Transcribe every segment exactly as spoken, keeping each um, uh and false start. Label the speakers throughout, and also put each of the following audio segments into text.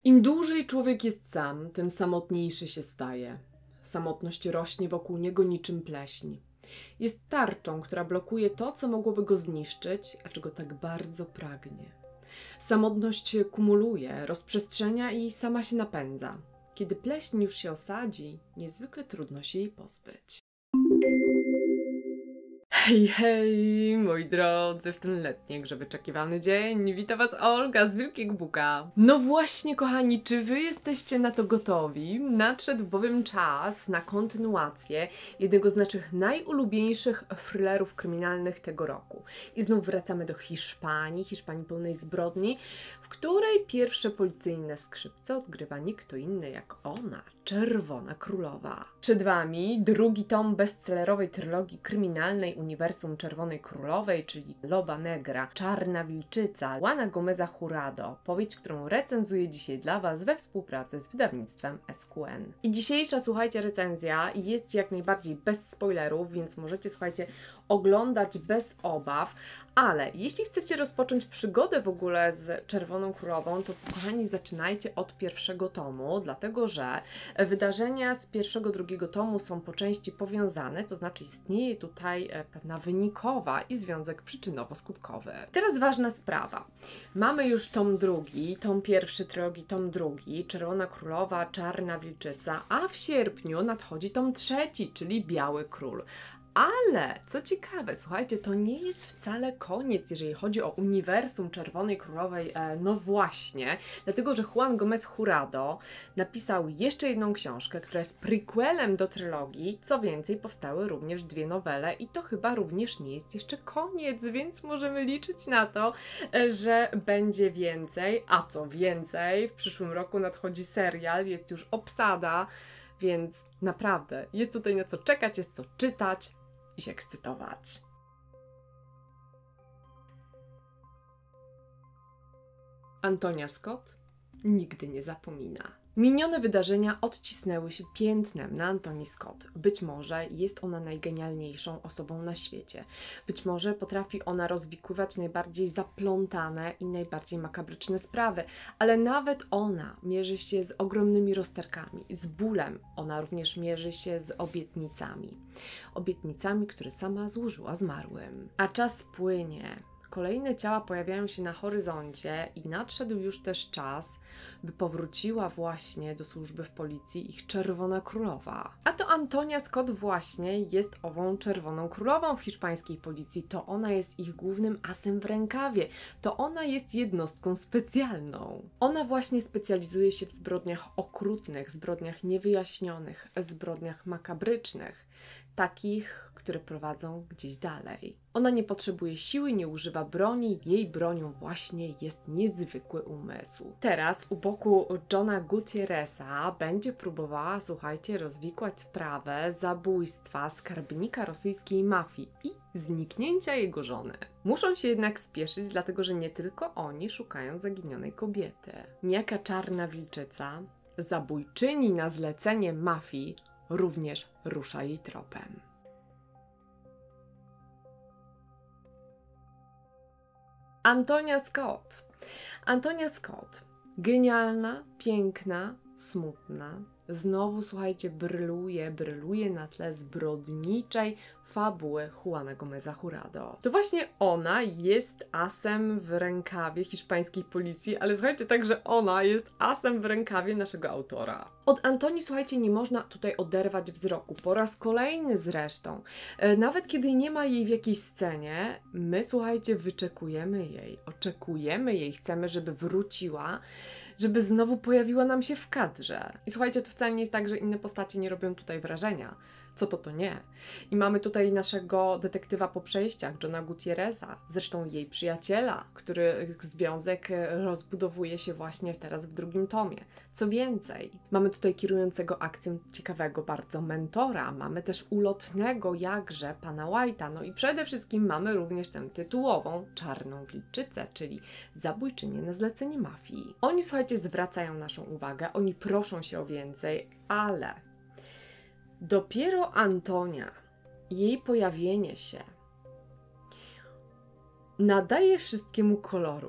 Speaker 1: Im dłużej człowiek jest sam, tym samotniejszy się staje. Samotność rośnie wokół niego niczym pleśń. Jest tarczą, która blokuje to, co mogłoby go zniszczyć, a czego tak bardzo pragnie. Samotność się kumuluje, rozprzestrzenia i sama się napędza. Kiedy pleśń już się osadzi, niezwykle trudno się jej pozbyć. Hej, hej, moi drodzy, w ten letni, jakże wyczekiwany dzień. Wita Was Olga z Wielkiego Buka. No właśnie, kochani, czy Wy jesteście na to gotowi? Nadszedł bowiem czas na kontynuację jednego z naszych najulubieńszych thrillerów kryminalnych tego roku. I znów wracamy do Hiszpanii, Hiszpanii pełnej zbrodni, w której pierwsze policyjne skrzypce odgrywa nie kto inny jak ona, Czerwona Królowa. Przed Wami drugi tom bestsellerowej trylogii kryminalnej Uniwersum Czerwonej Królowej, czyli Loba Negra, Czarna Wilczyca, Juana Gomeza Jurado, powieść, którą recenzuję dzisiaj dla Was we współpracy z wydawnictwem S Q N. I dzisiejsza, słuchajcie, recenzja jest jak najbardziej bez spoilerów, więc możecie, słuchajcie, oglądać bez obaw, ale jeśli chcecie rozpocząć przygodę w ogóle z Czerwoną Królową, to kochani, zaczynajcie od pierwszego tomu, dlatego że wydarzenia z pierwszego, drugiego tomu są po części powiązane, to znaczy istnieje tutaj pewna wynikowa i związek przyczynowo-skutkowy. Teraz ważna sprawa. Mamy już tom drugi, tom pierwszy trylogii, tom drugi, Czerwona Królowa, Czarna Wilczyca, a w sierpniu nadchodzi tom trzeci, czyli Biały Król. Ale, co ciekawe, słuchajcie, to nie jest wcale koniec, jeżeli chodzi o uniwersum Czerwonej Królowej, e, no właśnie, dlatego, że Juan Gomez Jurado napisał jeszcze jedną książkę, która jest prequelem do trylogii, co więcej, powstały również dwie nowele i to chyba również nie jest jeszcze koniec, więc możemy liczyć na to, e, że będzie więcej, a co więcej, w przyszłym roku nadchodzi serial, jest już obsada, więc naprawdę jest tutaj na co czekać, jest co czytać i się ekscytować. Antonia Scott nigdy nie zapomina. Minione wydarzenia odcisnęły się piętnem na Antoni Scott. Być może jest ona najgenialniejszą osobą na świecie. Być może potrafi ona rozwikływać najbardziej zaplątane i najbardziej makabryczne sprawy, ale nawet ona mierzy się z ogromnymi rozterkami, z bólem. Ona również mierzy się z obietnicami. Obietnicami, które sama złożyła zmarłym. A czas płynie. Kolejne ciała pojawiają się na horyzoncie i nadszedł już też czas, by powróciła właśnie do służby w policji ich Czerwona Królowa. A to Antonia Scott właśnie jest ową Czerwoną Królową w hiszpańskiej policji. To ona jest ich głównym asem w rękawie. To ona jest jednostką specjalną. Ona właśnie specjalizuje się w zbrodniach okrutnych, zbrodniach niewyjaśnionych, zbrodniach makabrycznych. Takich, które prowadzą gdzieś dalej. Ona nie potrzebuje siły, nie używa broni, jej bronią właśnie jest niezwykły umysł. Teraz u boku Johna Gutierreza będzie próbowała, słuchajcie, rozwikłać sprawę zabójstwa skarbnika rosyjskiej mafii i zniknięcia jego żony. Muszą się jednak spieszyć, dlatego że nie tylko oni szukają zaginionej kobiety. Niejaka Czarna Wilczyca, zabójczyni na zlecenie mafii, również rusza jej tropem. Antonia Scott. Antonia Scott. Genialna, piękna, smutna. Znowu, słuchajcie, bryluje, bryluje na tle zbrodniczej fabuły Juana Gomeza Jurado. To właśnie ona jest asem w rękawie hiszpańskiej policji, ale słuchajcie, także ona jest asem w rękawie naszego autora. Od Antonii, słuchajcie, nie można tutaj oderwać wzroku. Po raz kolejny zresztą. E, nawet kiedy nie ma jej w jakiejś scenie, my, słuchajcie, wyczekujemy jej, oczekujemy jej, chcemy, żeby wróciła, żeby znowu pojawiła nam się w kadrze. I słuchajcie, to wcale nie jest tak, że inne postacie nie robią tutaj wrażenia. Co to, to nie. I mamy tutaj naszego detektywa po przejściach, Johna Gutierreza, zresztą jej przyjaciela, który związek rozbudowuje się właśnie teraz w drugim tomie. Co więcej, mamy tutaj kierującego akcją ciekawego bardzo mentora, mamy też ulotnego jakże pana White'a, no i przede wszystkim mamy również tę tytułową Czarną Wilczycę, czyli zabójczynię na zlecenie mafii. Oni, słuchajcie, zwracają naszą uwagę, oni proszą się o więcej, ale dopiero Antonia, jej pojawienie się nadaje wszystkiemu kolorów.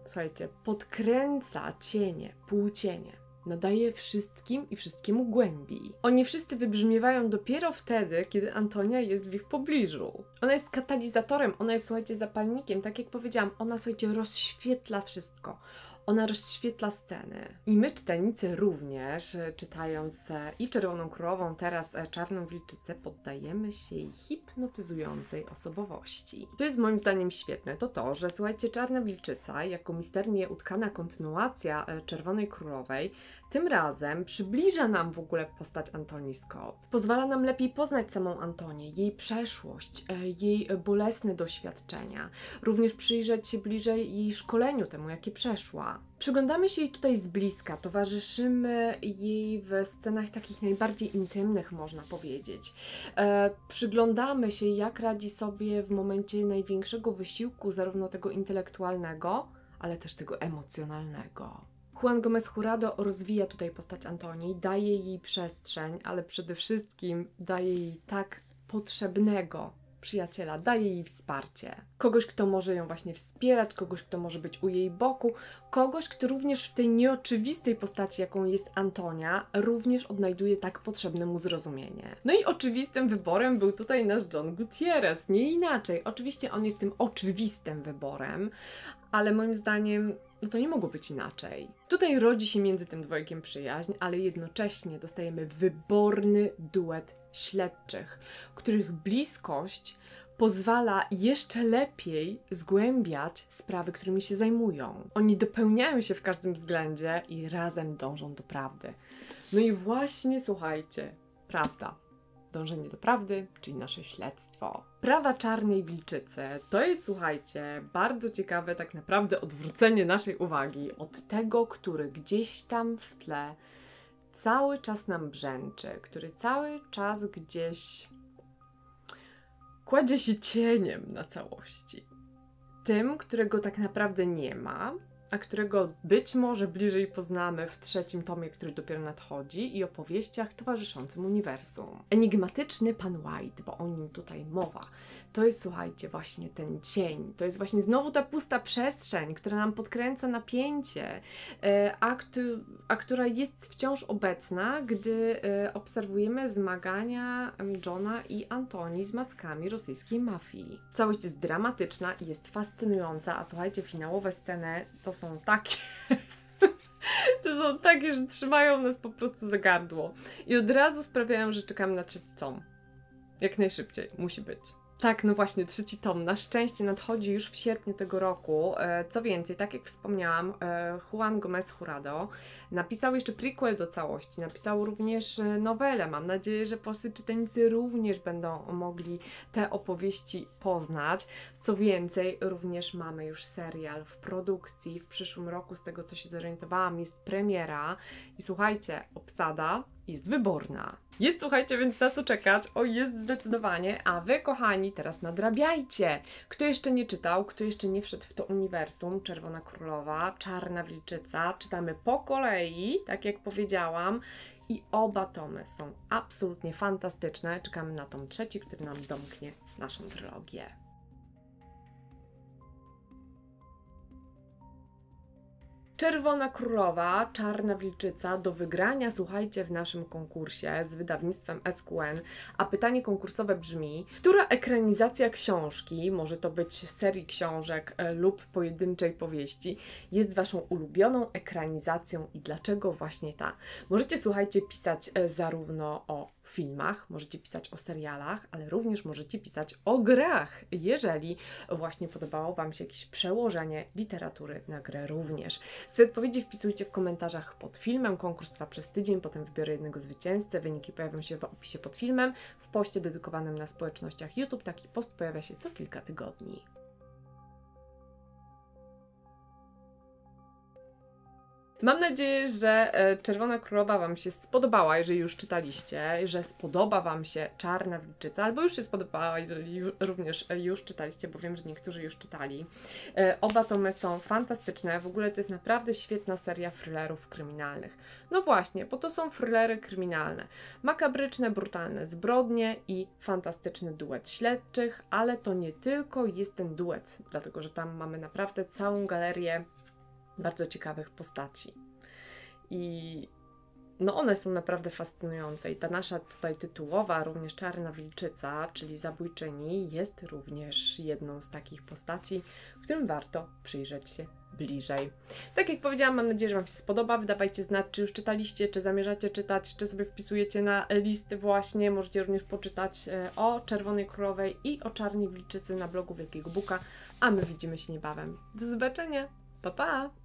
Speaker 1: słuchajcie, podkręca cienie, półcienie. Nadaje wszystkim i wszystkiemu głębi. Oni wszyscy wybrzmiewają dopiero wtedy, kiedy Antonia jest w ich pobliżu. Ona jest katalizatorem, ona jest, słuchajcie, zapalnikiem. Tak jak powiedziałam, ona, słuchajcie, rozświetla wszystko. Ona rozświetla sceny. I my, czytelnicy, również, czytając i Czerwoną Królową, teraz Czarną Wilczycę, poddajemy się jej hipnotyzującej osobowości. Co jest moim zdaniem świetne, to to, że, słuchajcie, Czarna Wilczyca, jako misternie utkana kontynuacja Czerwonej Królowej, tym razem przybliża nam w ogóle postać Antonii Scott. Pozwala nam lepiej poznać samą Antonię, jej przeszłość, jej bolesne doświadczenia. Również przyjrzeć się bliżej jej szkoleniu, temu jakie przeszła. Przyglądamy się jej tutaj z bliska, towarzyszymy jej w scenach takich najbardziej intymnych, można powiedzieć. E, przyglądamy się, jak radzi sobie w momencie największego wysiłku, zarówno tego intelektualnego, ale też tego emocjonalnego. Juan Gómez Jurado rozwija tutaj postać Antonii, daje jej przestrzeń, ale przede wszystkim daje jej tak potrzebnego przyjaciela, daje jej wsparcie. Kogoś, kto może ją właśnie wspierać, kogoś, kto może być u jej boku, kogoś, kto również w tej nieoczywistej postaci, jaką jest Antonia, również odnajduje tak potrzebne mu zrozumienie. No i oczywistym wyborem był tutaj nasz John Gutierrez, nie inaczej. Oczywiście on jest tym oczywistym wyborem, ale moim zdaniem no to nie mogło być inaczej. Tutaj rodzi się między tym dwojgiem przyjaźń, ale jednocześnie dostajemy wyborny duet śledczych, których bliskość pozwala jeszcze lepiej zgłębiać sprawy, którymi się zajmują. Oni dopełniają się w każdym względzie i razem dążą do prawdy. No i właśnie, słuchajcie, prawda. Dążenie do prawdy, czyli nasze śledztwo. Prawa Czarnej Wilczycy to jest, słuchajcie, bardzo ciekawe tak naprawdę odwrócenie naszej uwagi od tego, który gdzieś tam w tle cały czas nam brzęczy, który cały czas gdzieś kładzie się cieniem na całości. Tym, którego tak naprawdę nie ma, a którego być może bliżej poznamy w trzecim tomie, który dopiero nadchodzi, i opowieściach towarzyszącym uniwersum. Enigmatyczny pan White, bo o nim tutaj mowa, to jest, słuchajcie, właśnie ten cień, to jest właśnie znowu ta pusta przestrzeń, która nam podkręca napięcie, a, a która jest wciąż obecna, gdy obserwujemy zmagania Johna i Antonii z mackami rosyjskiej mafii. Całość jest dramatyczna i jest fascynująca, a słuchajcie, finałowe sceny to są takie... to są takie, że trzymają nas po prostu za gardło. I od razu sprawiają, że czekamy na trzeci tom. Jak najszybciej. Musi być. Tak, no właśnie, trzeci tom na szczęście nadchodzi już w sierpniu tego roku. Co więcej, tak jak wspomniałam, Juan Gómez Jurado napisał jeszcze prequel do całości, napisał również nowelę. Mam nadzieję, że polscy czytelnicy również będą mogli te opowieści poznać. Co więcej, również mamy już serial w produkcji w przyszłym roku, z tego co się zorientowałam, jest premiera i słuchajcie, obsada jest wyborna. Jest, słuchajcie, więc na co czekać? O, jest zdecydowanie, a wy, kochani, teraz nadrabiajcie. Kto jeszcze nie czytał, kto jeszcze nie wszedł w to uniwersum, Czerwona Królowa, Czarna Wilczyca, czytamy po kolei, tak jak powiedziałam, i oba tomy są absolutnie fantastyczne. Czekamy na tom trzeci, który nam domknie naszą trylogię. Czerwona Królowa, Czarna Wilczyca do wygrania, słuchajcie, w naszym konkursie z wydawnictwem S Q N, a pytanie konkursowe brzmi, która ekranizacja książki, może to być serii książek e, lub pojedynczej powieści, jest waszą ulubioną ekranizacją i dlaczego właśnie ta? Możecie, słuchajcie, pisać e, zarówno o filmach, możecie pisać o serialach, ale również możecie pisać o grach, jeżeli właśnie podobało wam się jakieś przełożenie literatury na grę również. Swoje odpowiedzi wpisujcie w komentarzach pod filmem, konkurs trwa przez tydzień, potem wybiorę jednego zwycięzcę, wyniki pojawią się w opisie pod filmem, w poście dedykowanym na społecznościach YouTube, taki post pojawia się co kilka tygodni. Mam nadzieję, że Czerwona Królowa wam się spodobała, jeżeli już czytaliście, że spodoba wam się Czarna Wilczyca, albo już się spodobała, jeżeli już, również już czytaliście, bo wiem, że niektórzy już czytali. Oba tomy są fantastyczne, w ogóle to jest naprawdę świetna seria thrillerów kryminalnych. No właśnie, bo to są thrillery kryminalne. Makabryczne, brutalne zbrodnie i fantastyczny duet śledczych, ale to nie tylko jest ten duet, dlatego że tam mamy naprawdę całą galerię bardzo ciekawych postaci. I no one są naprawdę fascynujące i ta nasza tutaj tytułowa, również Czarna Wilczyca, czyli zabójczyni, jest również jedną z takich postaci, którym warto przyjrzeć się bliżej. Tak jak powiedziałam, mam nadzieję, że Wam się spodoba. Dawajcie znać, czy już czytaliście, czy zamierzacie czytać, czy sobie wpisujecie na listy właśnie. Możecie również poczytać o Czerwonej Królowej i o Czarnej Wilczycy na blogu Wielkiego Buka, a my widzimy się niebawem. Do zobaczenia! Pa, pa!